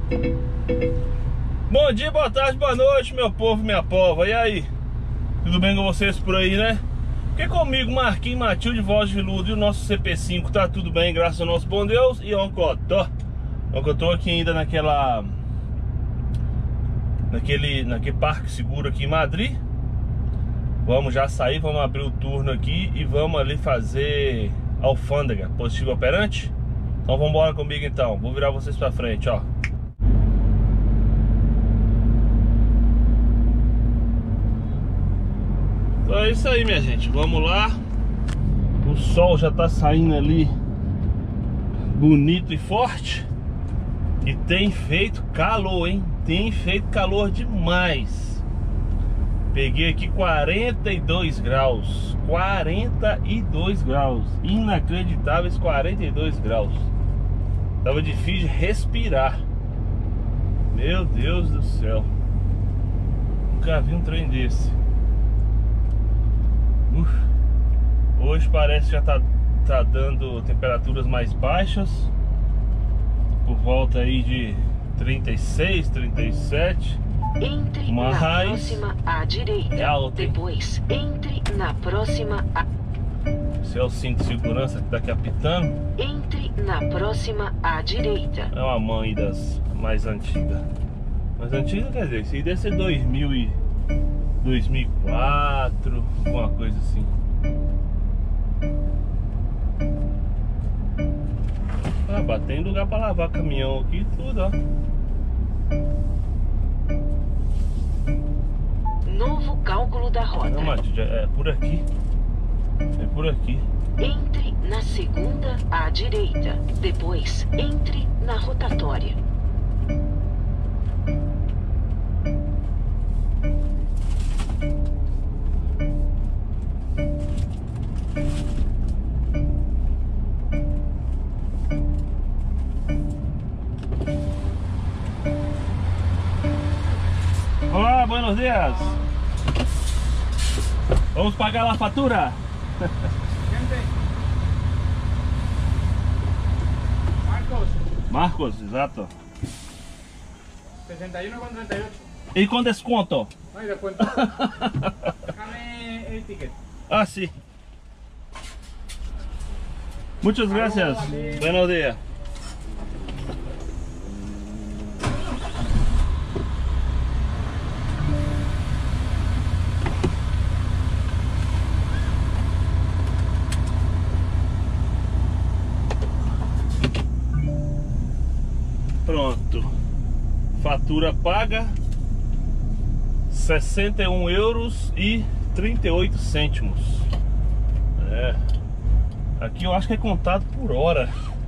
Bom dia, boa tarde, boa noite, meu povo, minha pova. E aí? Tudo bem com vocês por aí, né? Porque comigo, Marquinhos, Matilde, Voz de Ludo e o nosso CP5 tá tudo bem, graças ao nosso bom Deus. E onde eu tô aqui ainda naquele parque seguro aqui em Madrid. Vamos já sair, vamos abrir o turno aqui e vamos ali fazer alfândega, positivo operante. Então vamos embora comigo então, vou virar vocês pra frente, ó. Então é isso aí, minha gente, vamos lá. O sol já tá saindo ali bonito e forte. E tem feito calor, hein? Tem feito calor demais. Peguei aqui 42 graus. 42 graus. Inacreditáveis 42 graus. Tava difícil de respirar. Meu Deus do céu. Nunca vi um trem desse. Hoje parece que já tá dando temperaturas mais baixas, por volta aí de 36, 37. Entre na próxima à direita. É alto, depois entre na próxima à... Esse é o cinto de segurança que tá aqui apitando. Entre na próxima à direita. É uma mão aí das mais antigas. Mais antiga quer dizer, isso aí deve ser 2004, alguma coisa assim. Ah, tem lugar pra lavar caminhão aqui e tudo, ó. Novo cálculo da rota. Não, Matilde, é por aqui. É por aqui. Entre na segunda à direita. Depois entre na rotatória. Olá, buenos dias. Vamos pagar a fatura? Marcos, exato. 61,38. E com desconto? No hay descuento. Déjame el ticket. Ah, sim. Muchas gracias. Buenos dias. Pronto, fatura paga, 61 euros e 38 cêntimos. Aqui eu acho que é contado por hora.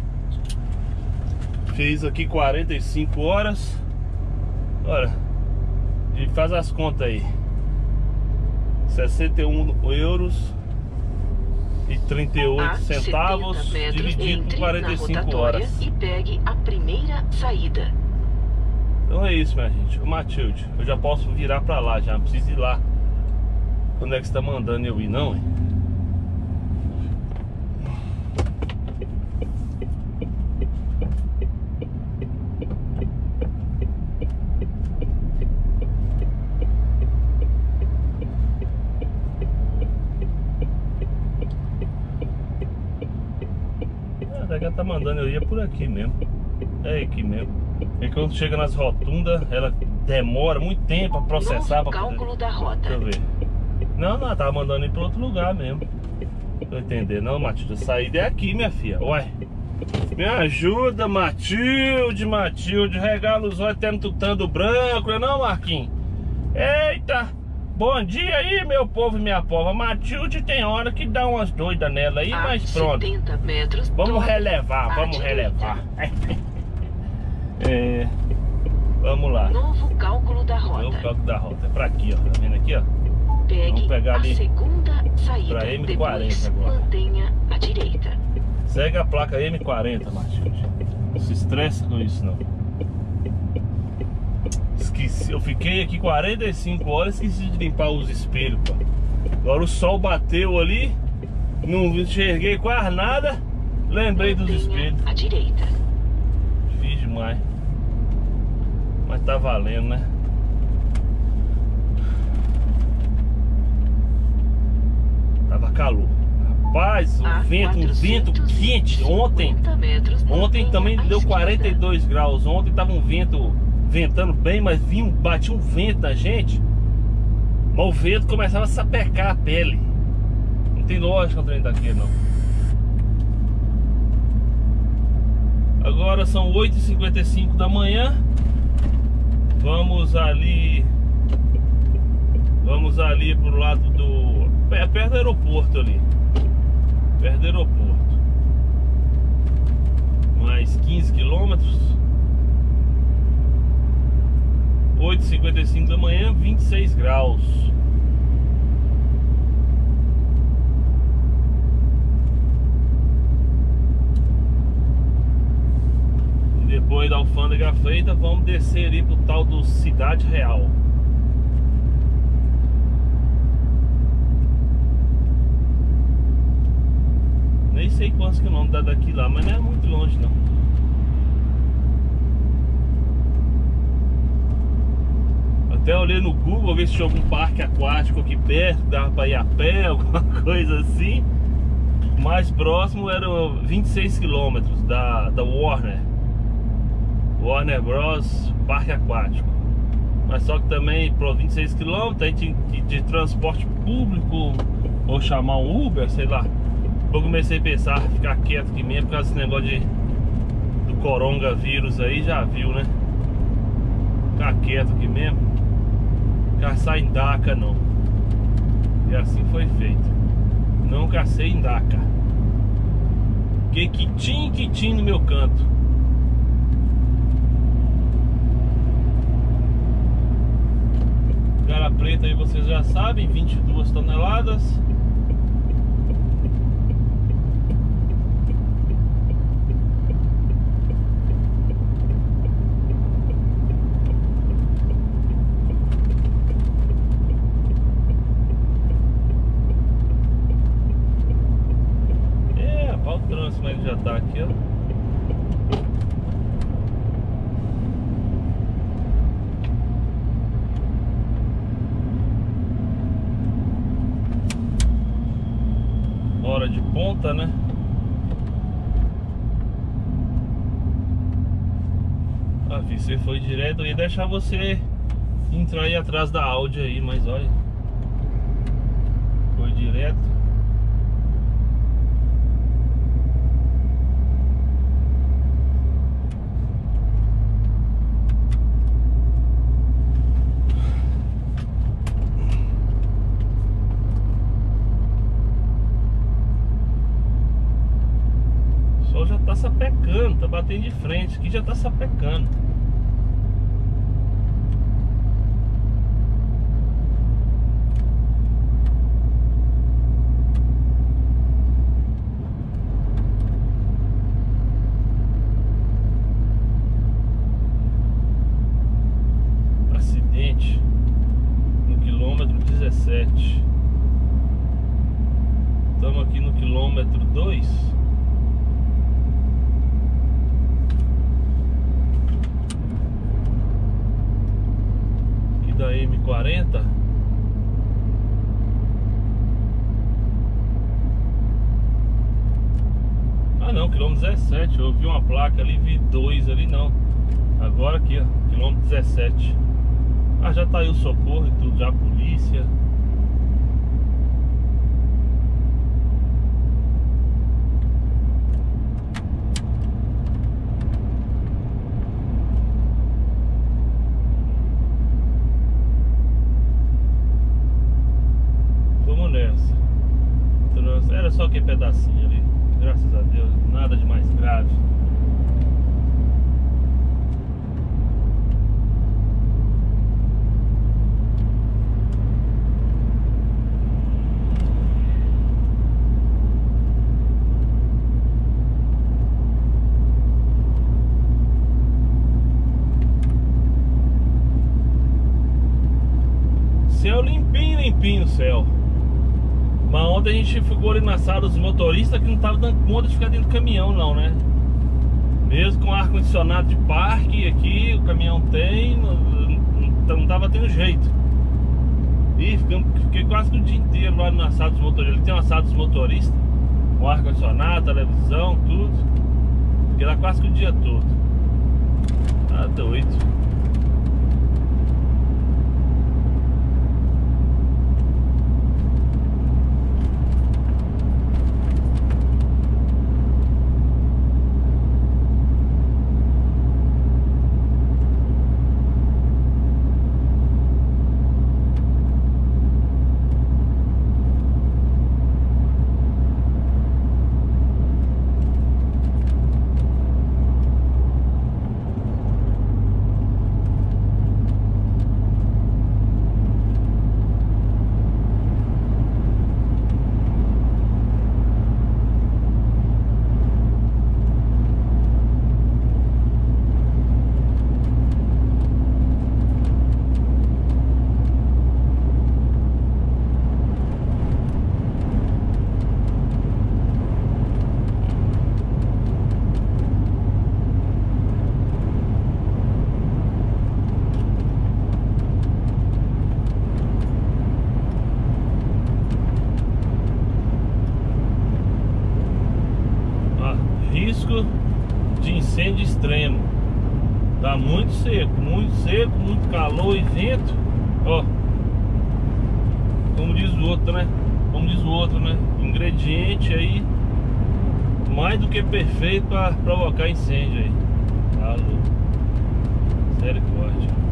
Fiz aqui 45 horas. Olha, e faz as contas aí. 61 euros e 38 centavos dividido por 45 horas. E pegue a primeira saída. Então é isso, minha gente. Ô Matilde, eu já posso virar pra lá, já não preciso ir lá. Quando é que você tá mandando eu ir, não, hein? Ela tá mandando eu ir por aqui mesmo. É aqui mesmo. E quando chega nas rotundas, ela demora muito tempo a processar. Novo cálculo da rota. Deixa eu ver. Não, ela tava mandando ir pra outro lugar mesmo. Tô entendendo, não, Matilde. A saída é aqui, minha filha. Uai. Me ajuda, Matilde, Matilde. Regala os olhos até no tutando branco, não é não, Marquinhos? Eita! Bom dia aí, meu povo e minha pova. Matilde tem hora que dá umas doidas nela aí, mas pronto. 70 metros. Vamos relevar, vamos relevar. Vamos lá. Novo cálculo da rota. Novo cálculo da rota. É pra aqui, ó. Tá vendo aqui, ó? Pegue Vamos pegar ali a segunda saída. pra M40 depois agora. mantenha a direita. Segue a placa M40, Matilde. Não se estressa com isso, não. Esqueci, eu fiquei aqui 45 horas, esqueci de limpar os espelhos, pô. Agora o sol bateu ali, não enxerguei quase nada, lembrei dos espelhos. À direita. Fiz demais. tá valendo, né? Tava calor. Rapaz, um vento quente. Ontem também deu 42 graus. Ontem tava um ventando bem, mas batia um vento na gente. Mas o vento começava a sapecar a pele. Não tem lógica o trem daqui, não. Agora são 8h55 da manhã. Vamos ali pro lado do... perto do aeroporto ali. Perto do aeroporto. Mais 15 quilômetros. 8h55 da manhã, 26 graus. E depois da Alfândega feita, vamos descer ali pro tal do Cidade Real. Nem sei quantos quilômetros dá daqui lá, mas não é muito longe não. Até olhei no Google ver se tinha algum parque aquático aqui perto, dava pra ir a pé, alguma coisa assim. Mais próximo eram 26 quilômetros da Warner Bros. Parque aquático. Mas só que também por 26 quilômetros aí tinha que ir de transporte público ou chamar um Uber, sei lá. Eu comecei a pensar, ficar quieto aqui mesmo, por causa desse negócio do coronavírus aí, já viu, né? Ficar quieto aqui mesmo. Caçar em Daca não. E assim foi feito. Não cacei em Daca. Fiquei quitinho no meu canto. Cara preta aí vocês já sabem, 22 toneladas. Mas ele já tá aqui, ó. Hora de ponta, né? Ah, você foi direto. Eu ia deixar você entrar aí atrás da Audi aí, mas olha, foi direto. Tá sapecando, tá batendo de frente, aqui já tá sapecando. Acidente no quilômetro 17. Estamos aqui no quilômetro 2. Da M40. Ah não, quilômetro 17. Eu vi uma placa ali, vi 2 ali, não. Agora aqui, ó, quilômetro 17. Ah, já tá aí o socorro e tudo, já a polícia. Era só aquele pedacinho ali, graças a Deus, nada de mais grave. Céu limpinho o céu. Mas ontem a gente ficou ali na sala dos motoristas que não tava dando conta de ficar dentro do caminhão não, né? Mesmo com ar-condicionado de parque aqui, o caminhão tem, não tava tendo jeito. E fiquei quase que o dia inteiro lá no assado dos motoristas. Ele tem um assado dos motoristas, com ar-condicionado, televisão, tudo. Fiquei lá quase que o dia todo. Tá doido. Risco de incêndio extremo. Tá muito seco, muito calor e vento. Ó, como diz o outro, né? Ingrediente aí mais do que perfeito para provocar incêndio aí. Tá louco. Misericórdia.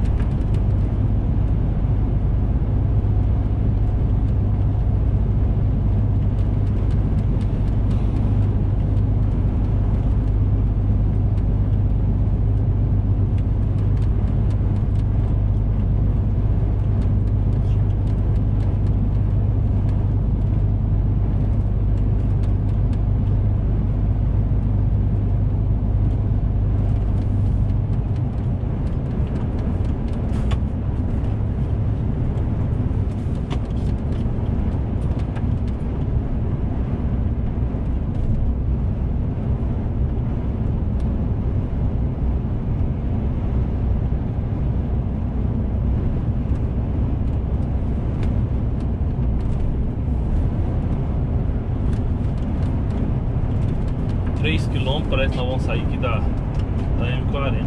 Quilômetros, parece que nós vamos sair aqui da M40.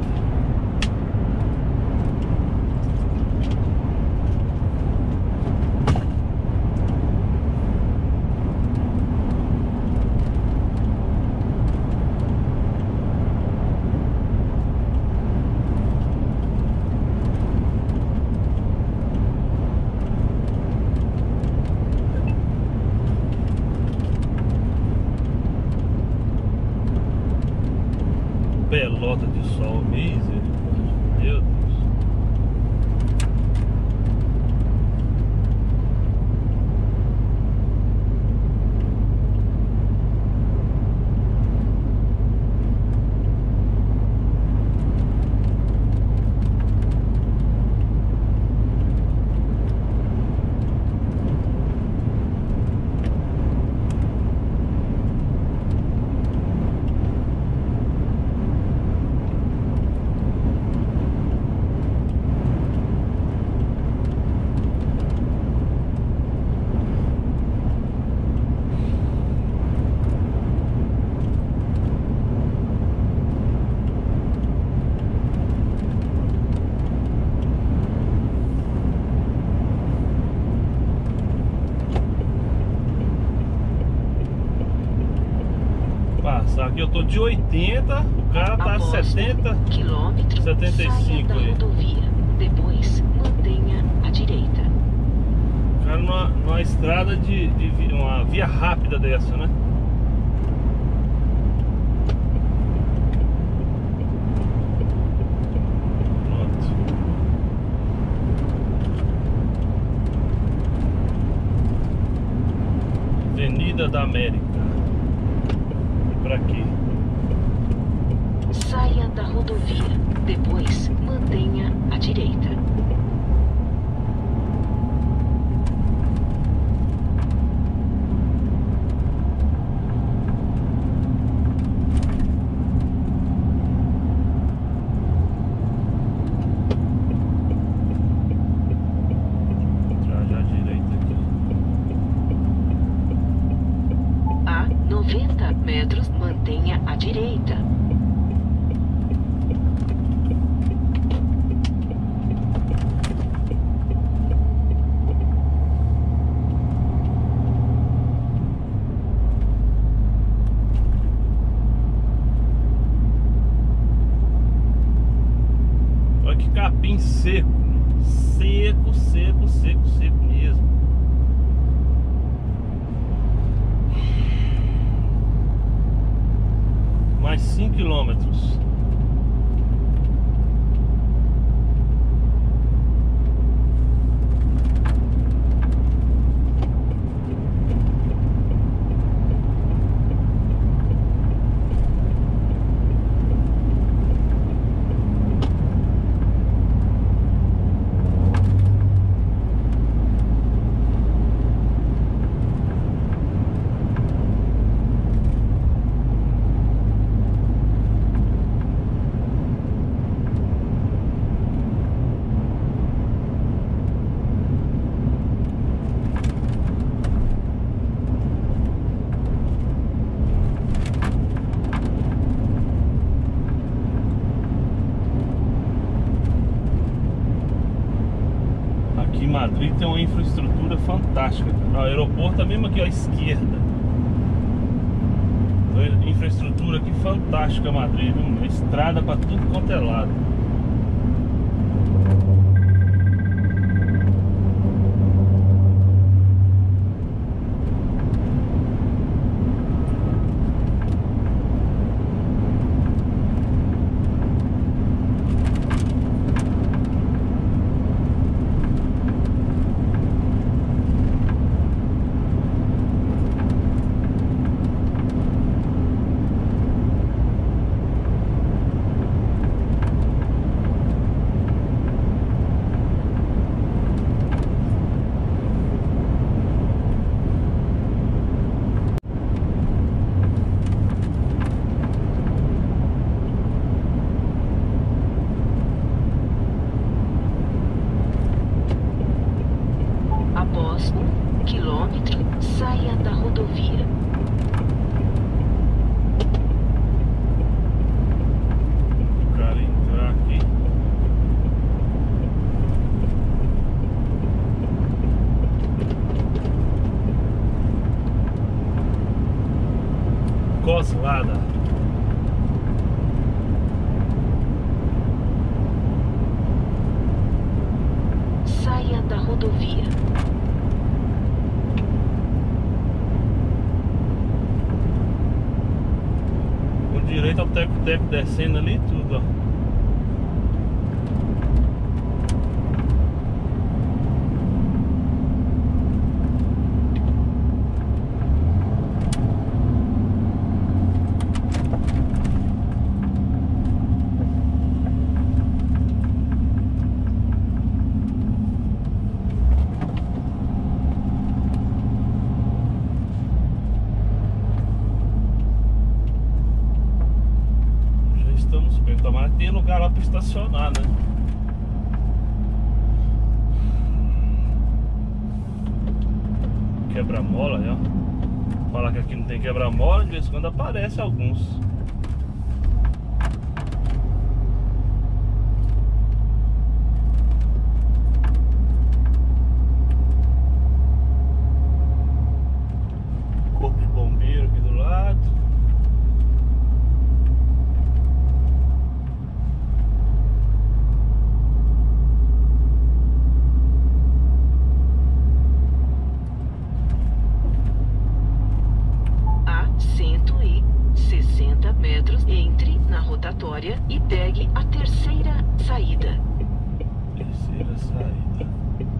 Pelota de sol, misericórdia, meu Deus. Aqui eu tô de 80, o cara tá a 70 quilômetro, 75 aí. Rodovia. Depois mantenha a direita. O cara numa estrada de uma via rápida dessa, né? Pronto. Avenida da América. Por aqui. Saia da rodovia. Depois, mantenha a direita. metros, mantenha à direita. Olha que capim seco. Seco, seco, seco, seco mesmo. Mais 5 quilômetros. Madrid tem uma infraestrutura fantástica. O aeroporto é mesmo aqui à esquerda. Infraestrutura aqui fantástica, Madrid, viu? Estrada para tudo quanto é lado. Após 1 quilômetro, saia da rodovia. O cara entrar aqui. Coslada. Saia da rodovia. Com direito ao teco-teco descendo ali tudo, ó. Tomara que tenha lugar lá para estacionar, né? Quebra-mola, ó. Falar que aqui não tem quebra-mola, de vez em quando aparece alguns. Corpo de bombeiro aqui do lado. Rotatória e pegue a terceira saída. Terceira saída.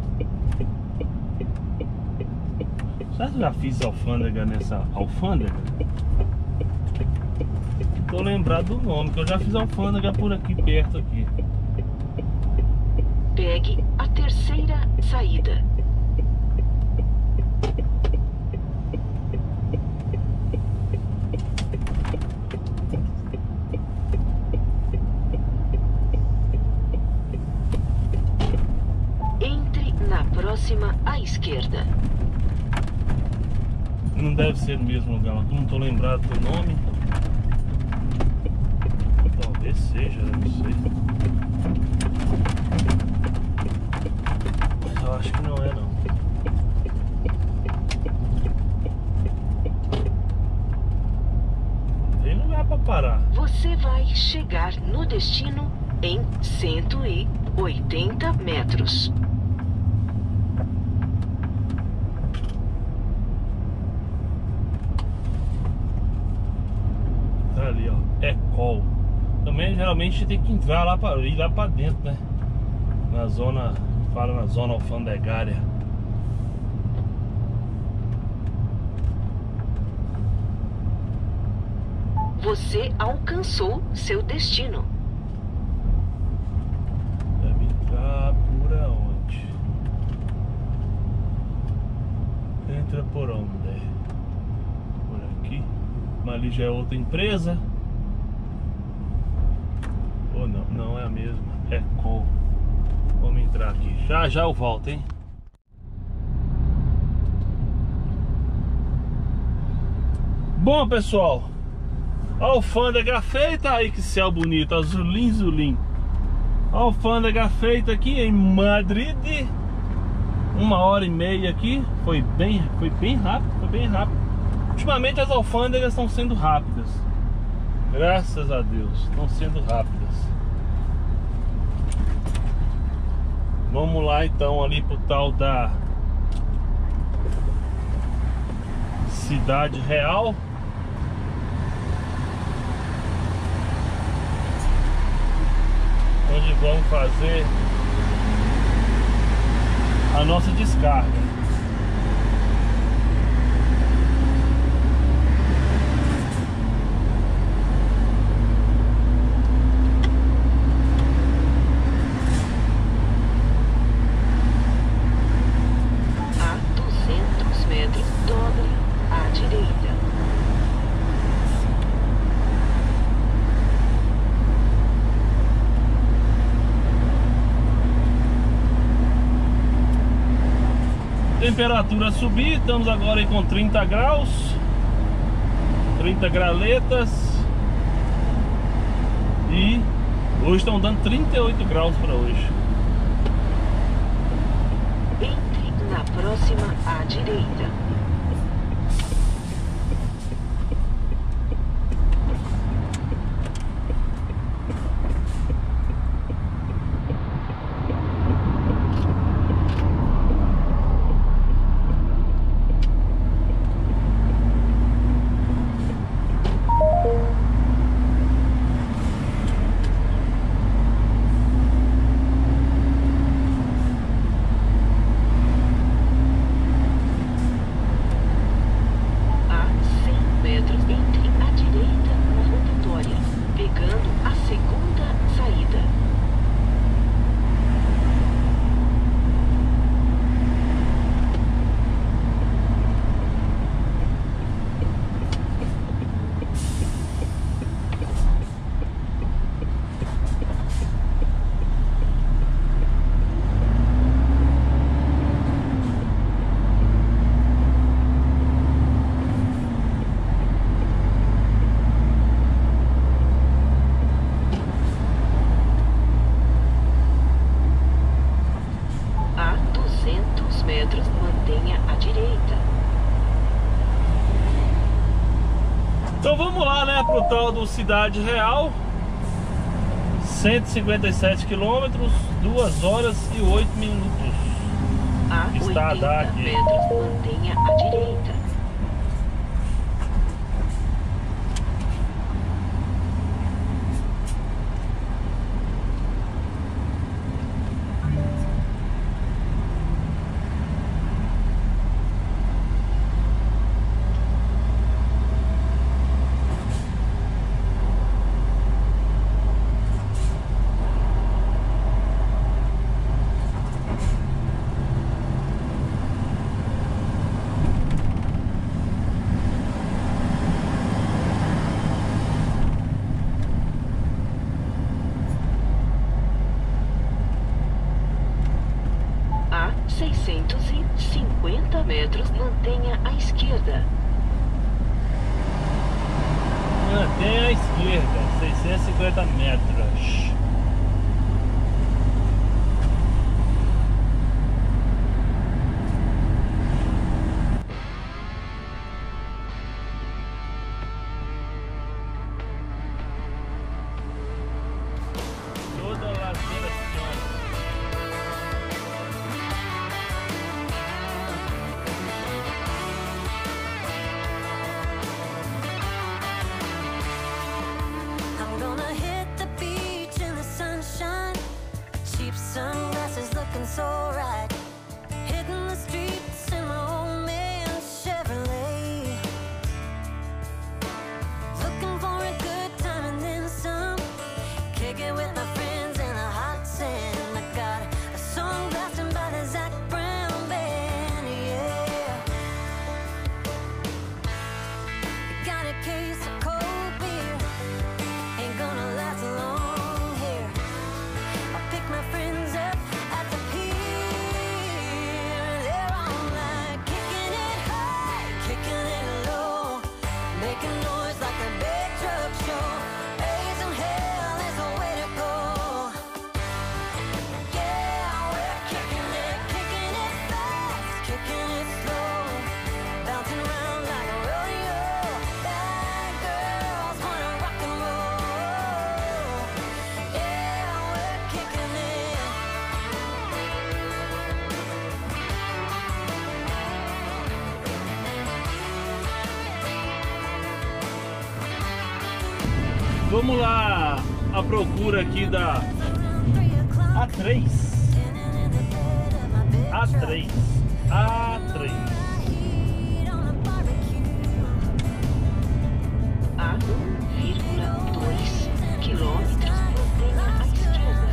Será que eu já fiz alfândega nessa alfândega? Tô lembrado do nome, que eu já fiz alfândega por aqui perto aqui. Pegue a terceira saída. Próxima à esquerda. Não deve ser no mesmo lugar, mas não tô lembrado do nome. Talvez seja, não sei. Mas eu acho que não é, não. Tem lugar pra parar. Você vai chegar no destino em 180 metros. Tá ali, ó. Ecol. Também geralmente tem que entrar lá para ir lá pra dentro, né? Na zona, fala na zona alfandegária. Você alcançou seu destino. Deve entrar por onde? Entra por onde? Por aqui. Mas ali já é outra empresa. Ou não? Não é a mesma. É Ecol. Vamos entrar aqui. Já já eu volto, hein? Bom, pessoal, a alfândega feita. Aí que céu bonito, azulim, azulim. A alfândega feita aqui em Madrid. 1h30 aqui. Foi bem rápido, foi bem rápido. Ultimamente as alfândegas estão sendo rápidas. Graças a Deus, estão sendo rápidas. Vamos lá então ali pro tal da Cidade Real. Onde vamos fazer a nossa descarga. A 200 metros, dobre à direita. Temperatura subir, estamos agora aí com 30 graus, 30 graletas. E hoje estão dando 38 graus para hoje. Entre na próxima à direita. Então vamos lá, né, pro tal do Cidade Real. 157 quilômetros, 2 horas e 8 minutos. A Está a 80 dar aqui. metros, mantenha à direita. A 650 metros, mantenha à esquerda. mantém à esquerda, 650 metros. Toda a ladeira assim, I'm gonna hit the beach in the sunshine. Cheap sunglasses looking so right. Hitting the streets in my old man Chevrolet. Looking for a good time and then some. Kick it with my friends in the hot sand. I got a song blasting by the Zac Brown band, yeah. Got a case of cold beer. Ain't gonna last long here. I'll pick my friends up at the pier. They're all like kicking it high, kicking it low, making noise like a big truck show. Raising hell is the way to go. Yeah, we're kicking it fast, kicking it slow, bouncing around like a rodeo. Bad girls wanna rock and roll. Yeah, we're kicking it. vamos lá à procura aqui da A3. A3. A3. A 1,2 quilômetros, mantenha à esquerda.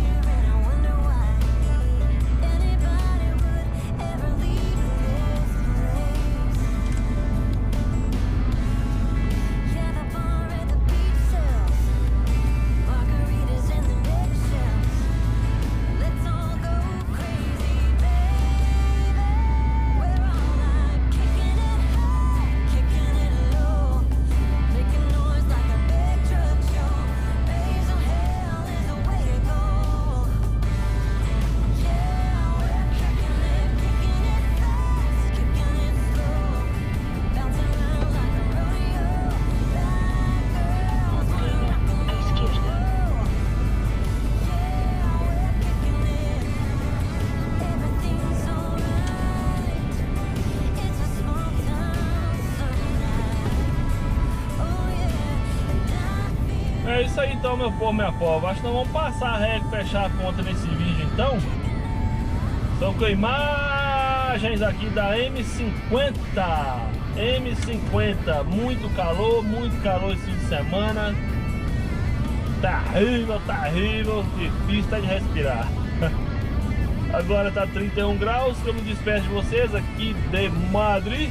É isso aí então, meu povo, minha pova. Acho que nós vamos passar a regra, fechar a conta nesse vídeo então. São com imagens aqui da M50. M50, muito calor esse fim de semana. Terrível, difícil até de respirar. Agora tá 31 graus, eu me despeço de vocês aqui de Madrid.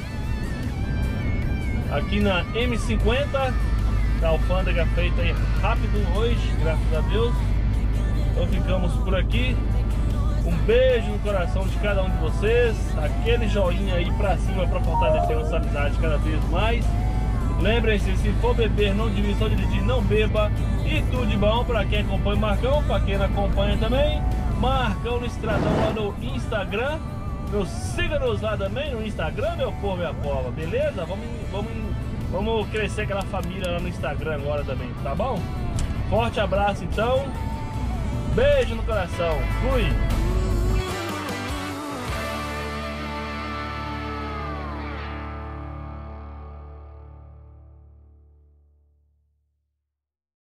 Aqui na M50. A alfândega feita aí rápido hoje, graças a Deus. Então ficamos por aqui. Um beijo no coração de cada um de vocês. Aquele joinha aí pra cima pra fortalecer nossa amizade cada vez mais. Lembrem-se, se for beber, não dirija, só dirigir, não beba. E tudo de bom pra quem acompanha o Marcão, pra quem não acompanha também. Marcão no Estradão lá no Instagram. Siga-nos lá também no Instagram, meu povo e a pova, beleza? Vamos crescer aquela família lá no Instagram agora também, tá bom? Forte abraço então. Beijo no coração. Fui!